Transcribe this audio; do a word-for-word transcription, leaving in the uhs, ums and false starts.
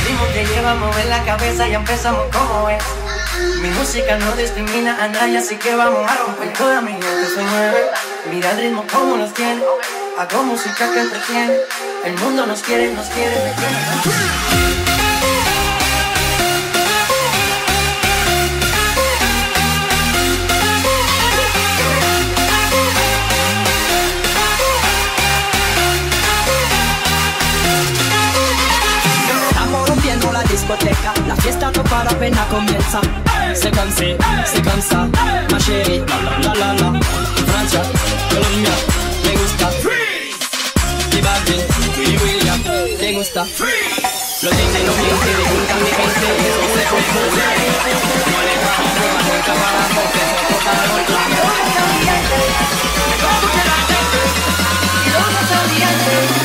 ritmo te lleva a mover la cabeza y empezamos como es. Mi música no discrimina a nadie, así que vamos a romper. Toda mi gente se mueve, mira el ritmo como los tiene. Hago música que entretiene, el mundo nos quiere, nos quiere, me quiere. La fiesta no para, apenas comienza. C'est comme c'est, c'est comme ça, ma chérie. La la la la. Francia, Colombia, me gusta. Freeze. Y Balvin, Willy William, te gusta. Freeze. Los D J no mienten, le gustan mi gente. Eso se puede poner. No le bajamos nunca paramos, que nosotros paramos el plan. Y todos los ambientes,